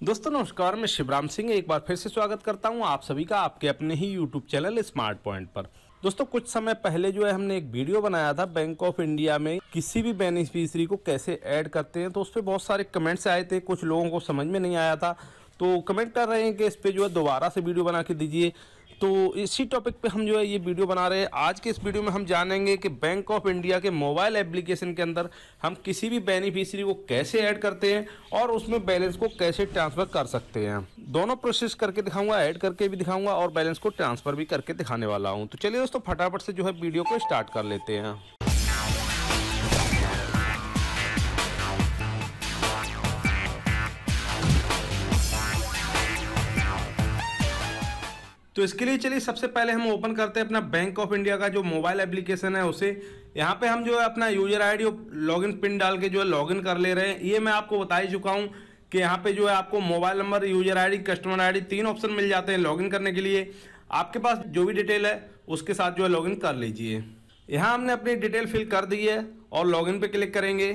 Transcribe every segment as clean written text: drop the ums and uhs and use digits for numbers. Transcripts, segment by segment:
दोस्तों नमस्कार, मैं शिवराम सिंह एक बार फिर से स्वागत करता हूं आप सभी का आपके अपने ही यूट्यूब चैनल स्मार्ट पॉइंट पर। दोस्तों कुछ समय पहले जो है हमने एक वीडियो बनाया था बैंक ऑफ इंडिया में किसी भी बेनिफिशियरी को कैसे ऐड करते हैं, तो उस पर बहुत सारे कमेंट्स आए थे। कुछ लोगों को समझ में नहीं आया था तो कमेंट कर रहे हैं कि इस पर जो है दोबारा से वीडियो बना के दीजिए। तो इसी टॉपिक पे हम जो है ये वीडियो बना रहे हैं। आज के इस वीडियो में हम जानेंगे कि बैंक ऑफ इंडिया के मोबाइल एप्लीकेशन के अंदर हम किसी भी बेनिफिशियरी को कैसे ऐड करते हैं और उसमें बैलेंस को कैसे ट्रांसफ़र कर सकते हैं। दोनों प्रोसेस करके दिखाऊंगा, ऐड करके भी दिखाऊंगा और बैलेंस को ट्रांसफ़र भी करके दिखाने वाला हूँ। तो चलिए दोस्तों फटाफट से जो है वीडियो को स्टार्ट कर लेते हैं। तो इसके लिए चलिए सबसे पहले हम ओपन करते हैं अपना बैंक ऑफ इंडिया का जो मोबाइल एप्लीकेशन है उसे। यहाँ पे हम जो है अपना यूजर आईडी और लॉगिन पिन डाल के जो है लॉगिन कर ले रहे हैं। ये मैं आपको बता ही चुका हूँ कि यहाँ पे जो है आपको mobile number, user ID, customer ID तीन ऑप्शन मिल जाते हैं लॉगिन करने के लिए। आपके पास जो भी डिटेल है उसके साथ जो है लॉगिन कर लीजिए। यहाँ हमने अपनी डिटेल फिल कर दी है और लॉगिन पे क्लिक करेंगे।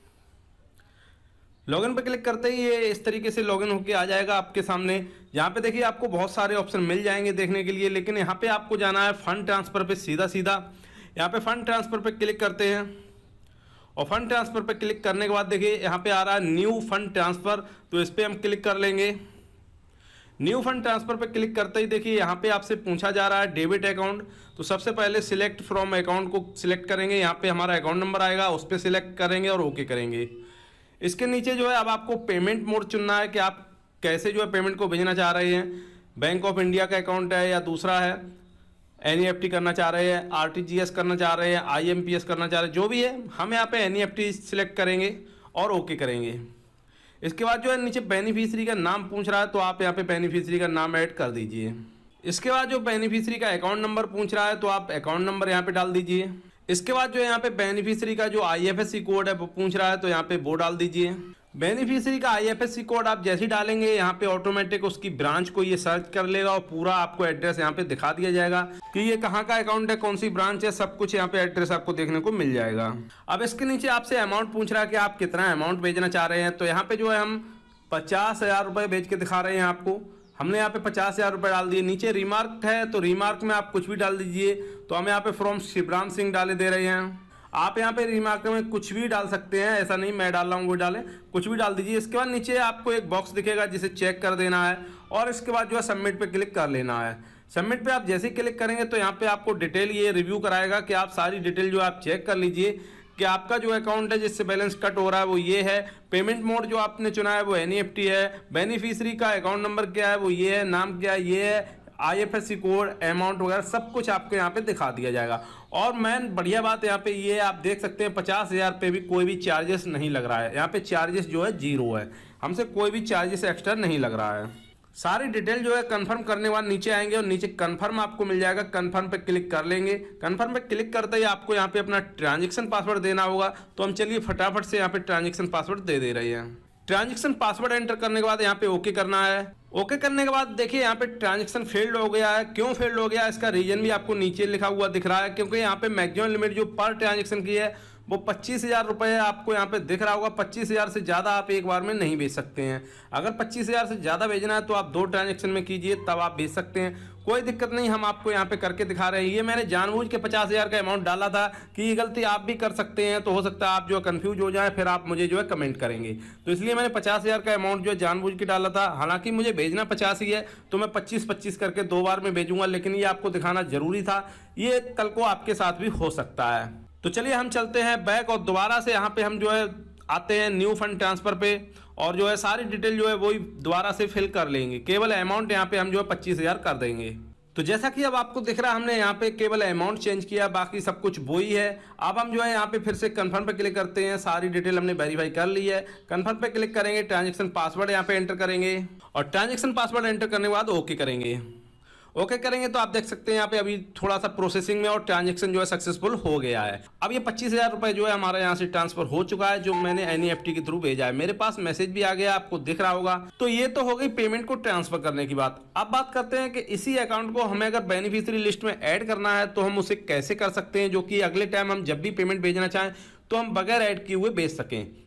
लॉगिन पर क्लिक करते ही ये इस तरीके से लॉगिन होके आ जाएगा आपके सामने। यहाँ पे देखिए आपको बहुत सारे ऑप्शन मिल जाएंगे देखने के लिए, लेकिन यहाँ पे आपको जाना है फंड ट्रांसफ़र पे सीधा। यहाँ पे फंड ट्रांसफ़र पे क्लिक करते हैं और फंड ट्रांसफ़र पे क्लिक करने के बाद देखिए यहाँ पे आ रहा है न्यू फंड ट्रांसफ़र, तो इस पर हम क्लिक कर लेंगे। न्यू फंड ट्रांसफ़र पे क्लिक करते ही देखिए यहाँ पे आपसे पूछा जा रहा है डेबिट अकाउंट। तो सबसे पहले सिलेक्ट फ्रॉम अकाउंट को सिलेक्ट करेंगे। यहाँ पे हमारा अकाउंट नंबर आएगा, उस पर सिलेक्ट करेंगे और ओके करेंगे। इसके नीचे जो है अब आपको पेमेंट मोड चुनना है कि आप कैसे जो है पेमेंट को भेजना चाह रहे हैं। बैंक ऑफ इंडिया का अकाउंट है या दूसरा है, एनईएफटी करना चाह रहे हैं, आरटीजीएस करना चाह रहे हैं, आईएमपीएस करना चाह रहे हैं, जो भी है हम यहाँ पे एनईएफटी सिलेक्ट करेंगे और ओके करेंगे। इसके बाद जो है नीचे बेनिफिशियरी का नाम पूछ रहा है, तो आप यहाँ पे बेनिफिशियरी का नाम ऐड कर दीजिए। इसके बाद जो बेनिफिशियरी का अकाउंट नंबर पूछ रहा है, तो आप अकाउंट नंबर यहाँ पे डाल दीजिए। इसके बाद जो यहाँ पे बेनिफिशियरी का जो आईएफएससी कोड है वो पूछ रहा है, तो यहाँ पे वो डाल दीजिए। बेनिफिशियरी का आईएफएससी कोड आप जैसे ही डालेंगे यहाँ पे ऑटोमेटिक उसकी ब्रांच को ये सर्च कर लेगा और पूरा आपको एड्रेस यहाँ पे दिखा दिया जाएगा कि ये कहाँ का अकाउंट है, कौन सी ब्रांच है, सब कुछ यहाँ पे एड्रेस आपको देखने को मिल जाएगा। अब इसके नीचे आपसे अमाउंट पूछ रहा है कि आप कितना अमाउंट भेजना चाह रहे हैं। तो यहाँ पे जो है हम 50,000 रुपये भेज के दिखा रहे हैं आपको। हमने यहाँ पे 50,000 रुपये डाल दिए। नीचे रिमार्क है तो रिमार्क में आप कुछ भी डाल दीजिए। तो हम यहाँ पे फ्रॉम शिवराम सिंह डाले दे रहे हैं। आप यहाँ पे रिमार्क में कुछ भी डाल सकते हैं, ऐसा नहीं मैं डाल रहा हूँ वो डालें, कुछ भी डाल दीजिए। इसके बाद नीचे आपको एक बॉक्स दिखेगा जिसे चेक कर देना है और इसके बाद जो है सबमिट पे क्लिक कर लेना है। सबमिट पे आप जैसे ही क्लिक करेंगे तो यहाँ पे आपको डिटेल ये रिव्यू कराएगा कि आप सारी डिटेल जो आप चेक कर लीजिए कि आपका जो अकाउंट है जिससे बैलेंस कट हो रहा है वो ये है। पेमेंट मोड जो आपने चुना है वो एनईएफटी है। बेनिफिशियरी का अकाउंट नंबर क्या है वो ये है, नाम क्या है ये है, आईएफएससी कोड, अमाउंट वगैरह सब कुछ आपको यहाँ पे दिखा दिया जाएगा। और मेन बढ़िया बात यहाँ पे ये आप देख सकते हैं 50,000 पे भी कोई भी चार्जेस नहीं लग रहा है। यहाँ पे चार्जेस जो है 0 है, हमसे कोई भी चार्जेस एक्स्ट्रा नहीं लग रहा है। सारी डिटेल जो है कंफर्म करने के बाद नीचे आएंगे और नीचे कंफर्म आपको मिल जाएगा। कंफर्म पे क्लिक कर लेंगे। कंफर्म पे क्लिक करते ही आपको यहाँ पे अपना ट्रांजैक्शन पासवर्ड देना होगा। तो हम चलिए फटाफट से यहाँ पे ट्रांजैक्शन पासवर्ड दे रहे हैं। ट्रांजैक्शन पासवर्ड एंटर करने के बाद यहाँ पे ओके करना है। ओके करने के बाद देखिए यहाँ पे ट्रांजैक्शन फेल्ड हो गया है। क्यों फेल्ड हो गया इसका रीजन भी आपको नीचे लिखा हुआ दिख रहा है, क्योंकि यहाँ पे मैक्सिमम लिमिट जो पर ट्रांजैक्शन की है वो 25,000 रुपये है। आपको यहाँ पे दिख रहा होगा 25,000 से ज़्यादा आप एक बार में नहीं भेज सकते हैं। अगर 25,000 से ज़्यादा भेजना है तो आप 2 ट्रांजैक्शन में कीजिए, तब आप भेज सकते हैं। कोई दिक्कत नहीं, हम आपको यहाँ पे करके दिखा रहे हैं। ये मैंने जानबूझ के 50,000 का अमाउंट डाला था कि ये गलती आप भी कर सकते हैं, तो हो सकता है आप जो कंफ्यूज हो जाए फिर आप मुझे जो है कमेंट करेंगे। तो इसलिए मैंने 50,000 का अमाउंट जो है जानबूझ के डाला था। हालांकि मुझे भेजना 50 ही है तो मैं 25-25 करके 2 बार में भेजूंगा, लेकिन ये आपको दिखाना जरूरी था। ये कल को आपके साथ भी हो सकता है। तो चलिए हम चलते हैं बैक और दोबारा से यहाँ पे हम जो है आते हैं न्यू फंड ट्रांसफ़र पे और जो है सारी डिटेल जो है वही दोबारा से फिल कर लेंगे। केवल अमाउंट यहाँ पे हम जो है 25,000 कर देंगे। तो जैसा कि अब आपको दिख रहा है हमने यहाँ पे केवल अमाउंट चेंज किया, बाकी सब कुछ वही है। अब हम जो है यहाँ पे फिर से कंफर्म पे क्लिक करते हैं। सारी डिटेल हमने वेरीफाई कर ली है। कंफर्म पे क्लिक करेंगे, ट्रांजैक्शन पासवर्ड यहाँ पे एंटर करेंगे और ट्रांजैक्शन पासवर्ड एंटर करने के बाद ओके करेंगे। ओके करेंगे तो आप देख सकते हैं यहाँ पे अभी थोड़ा सा प्रोसेसिंग में और ट्रांजैक्शन जो है सक्सेसफुल हो गया है। अब ये 25,000 रुपये जो है हमारा यहाँ से ट्रांसफर हो चुका है, जो मैंने एनईएफटी के थ्रू भेजा है। मेरे पास मैसेज भी आ गया, आपको दिख रहा होगा। तो ये तो हो गई पेमेंट को ट्रांसफर करने की बात। अब बात करते हैं कि इसी अकाउंट को हमें अगर बेनिफिशियरी लिस्ट में ऐड करना है तो हम उसे कैसे कर सकते हैं, जो कि अगले टाइम हम जब भी पेमेंट भेजना चाहें तो हम बगैर ऐड किए हुए भेज सकें।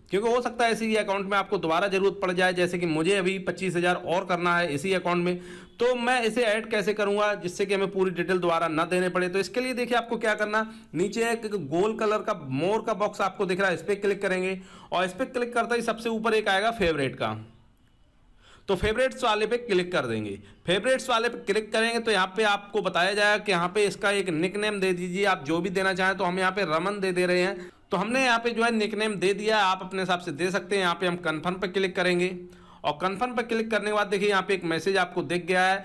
क्योंकि हो सकता है इसी अकाउंट में आपको दोबारा जरूरत पड़ जाए, जैसे कि मुझे अभी 25,000 और करना है इसी अकाउंट में, तो मैं इसे ऐड कैसे करूंगा जिससे कि हमें पूरी डिटेल दोबारा ना देने पड़े। तो इसके लिए देखिए आपको क्या करना, नीचे एक गोल कलर का मोर का बॉक्स आपको दिख रहा है, इस पर क्लिक करेंगे और इस पर क्लिक करते ही सबसे ऊपर एक आएगा फेवरेट का, तो फेवरेट्स वाले पे क्लिक कर देंगे। फेवरेट्स वाले पे क्लिक करेंगे तो यहाँ पे आपको बताया जाएगा कि यहाँ पे इसका एक निक नेम दे दीजिए, आप जो भी देना चाहें। तो हम यहाँ पे रमन दे रहे हैं, तो हमने यहाँ पे जो है निक नेम दे दिया, आप अपने हिसाब से दे सकते हैं। यहाँ पे हम कन्फर्म पे क्लिक करेंगे और कन्फर्म पे क्लिक करने के बाद देखिए यहाँ पे एक मैसेज आपको दिख गया है,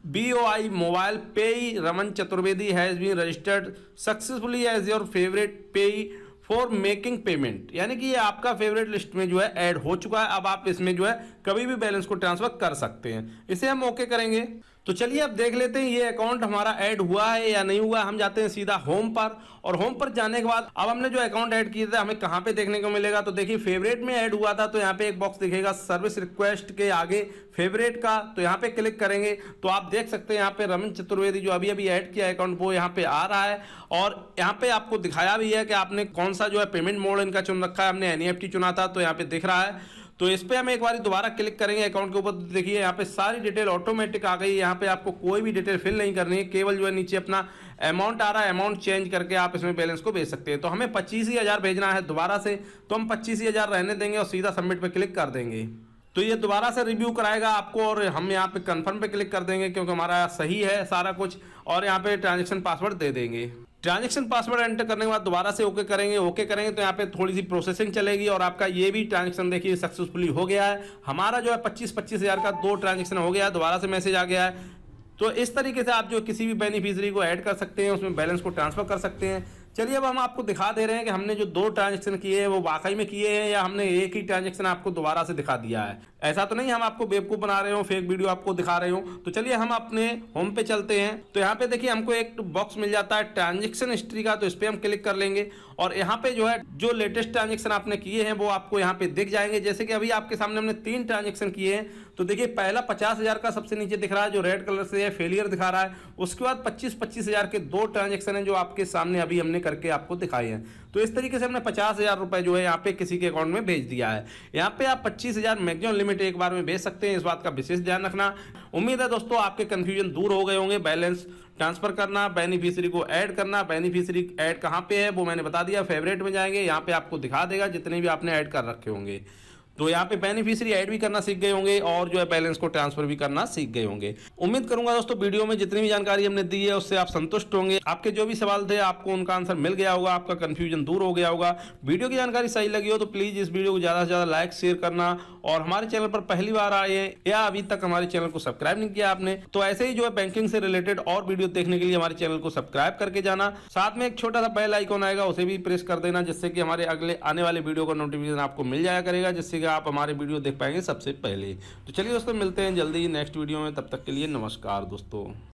BOI mobile payee Raman Chaturvedi has been registered successfully as your favourite payee for making payment, यानी कि ये आपका फेवरेट लिस्ट में जो है ऐड हो चुका है। अब आप इसमें जो है कभी भी बैलेंस को ट्रांसफर कर सकते हैं। इसे हम ओके करेंगे। तो चलिए अब देख लेते हैं ये अकाउंट हमारा ऐड हुआ है या नहीं हुआ। हम जाते हैं सीधा होम पर, और होम पर जाने के बाद अब हमने जो अकाउंट ऐड किया था हमें कहाँ पे देखने को मिलेगा, तो देखिए फेवरेट में ऐड हुआ था, तो यहाँ पे एक बॉक्स दिखेगा सर्विस रिक्वेस्ट के आगे फेवरेट का, तो यहाँ पे क्लिक करेंगे तो आप देख सकते हैं यहाँ पे रमन चतुर्वेदी जो अभी अभी ऐड किया अकाउंट वो यहाँ पे आ रहा है। और यहाँ पे आपको दिखाया भी है कि आपने कौन सा जो है पेमेंट मोड इनका चुन रखा है, हमने NEFT चुना था, तो यहाँ पे दिख रहा है। तो इस पे हम एक बार दोबारा क्लिक करेंगे अकाउंट के ऊपर, तो देखिए यहाँ पे सारी डिटेल ऑटोमेटिक आ गई है। यहाँ पे आपको कोई भी डिटेल फिल नहीं करनी है, केवल जो है नीचे अपना अमाउंट आ रहा है, अमाउंट चेंज करके आप इसमें बैलेंस को भेज सकते हैं। तो हमें 25,000 भेजना है दोबारा से, तो हम 25,000 रहने देंगे और सीधा सबमिट पे क्लिक कर देंगे। तो ये दोबारा से रिव्यू कराएगा आपको, और हम यहाँ पे कंफर्म पे क्लिक कर देंगे क्योंकि हमारा सही है सारा कुछ, और यहाँ पे ट्रांजेक्शन पासवर्ड दे देंगे। ट्रांजेक्शन पासवर्ड एंटर करने के बाद दोबारा से ओके करेंगे। ओके करेंगे तो यहाँ पे थोड़ी सी प्रोसेसिंग चलेगी और आपका ये भी ट्रांजेक्शन देखिए सक्सेसफुली हो गया है। हमारा जो है 25,000 का 2 ट्रांजेक्शन हो गया है, दोबारा से मैसेज आ गया है। तो इस तरीके से आप जो किसी भी बेनिफिशियरी को ऐड कर सकते हैं, उसमें बैलेंस को ट्रांसफर कर सकते हैं। चलिए अब हम आपको दिखा दे रहे हैं कि हमने जो 2 ट्रांजेक्शन किए हैं वो वाकई में किए हैं या हमने एक ही ट्रांजेक्शन आपको दोबारा से दिखा दिया है। ऐसा तो नहीं हम आपको बेवकूफ बना रहे हो, फेक वीडियो आपको दिखा रहे हो। तो चलिए हम अपने होम पे चलते हैं। तो यहाँ पे देखिए हमको एक बॉक्स मिल जाता है ट्रांजेक्शन हिस्ट्री का, तो इस पर हम क्लिक कर लेंगे और यहाँ पे जो है जो लेटेस्ट ट्रांजेक्शन आपने किए हैं वो आपको यहाँ पे दिख जाएंगे। जैसे कि अभी आपके सामने हमने 3 ट्रांजेक्शन किए हैं, तो देखिए पहला 50,000 का सबसे नीचे दिख रहा है जो रेड कलर से है, फेलियर दिखा रहा है। उसके बाद 25,000 के 2 ट्रांजेक्शन हैं जो आपके सामने अभी हमने करके आपको दिखाए हैं। तो इस तरीके से हमने 50,000 रुपए जो है यहाँ पे किसी के अकाउंट में भेज दिया है। यहाँ पे आप 25,000 मैक्सिमम लिमिट एक बार में भेज सकते हैं, इस बात का विशेष ध्यान रखना। उम्मीद है दोस्तों आपके कंफ्यूजन दूर हो गए होंगे। बैलेंस ट्रांसफर करना, बेनिफिशियरी को ऐड करना, बेनिफिशियरी ऐड कहाँ पे है वो मैंने बता दिया। फेवरेट में जाएंगे, यहाँ पे आपको दिखा देगा जितने भी आपने ऐड कर रखे होंगे। तो यहाँ पे बेनिफिशियरी ऐड भी करना सीख गए होंगे और जो है बैलेंस को ट्रांसफर भी करना सीख गए होंगे। उम्मीद करूंगा दोस्तों वीडियो में जितनी भी जानकारी हमने दी है उससे आप संतुष्ट होंगे। आपके जो भी सवाल थे आपको उनका आंसर मिल गया होगा, आपका कंफ्यूजन दूर हो गया होगा। वीडियो की जानकारी सही लगी हो तो प्लीज इस वीडियो को ज्यादा से ज्यादा लाइक शेयर करना, और हमारे चैनल पर पहली बार आए हैं या अभी तक हमारे चैनल को सब्सक्राइब नहीं किया आपने, तो ऐसे ही जो है बैंकिंग से रिलेटेड और वीडियो देखने के लिए हमारे चैनल को सब्सक्राइब करके जाना। साथ में एक छोटा सा बेल आइकॉन आएगा, उसे भी प्रेस कर देना, जिससे कि हमारे अगले आने वाले वीडियो का नोटिफिकेशन आपको मिल जाया करेगा, जिससे कि आप हमारे वीडियो देख पाएंगे सबसे पहले। तो चलिए दोस्तों मिलते हैं जल्दी नेक्स्ट वीडियो में, तब तक के लिए नमस्कार दोस्तों।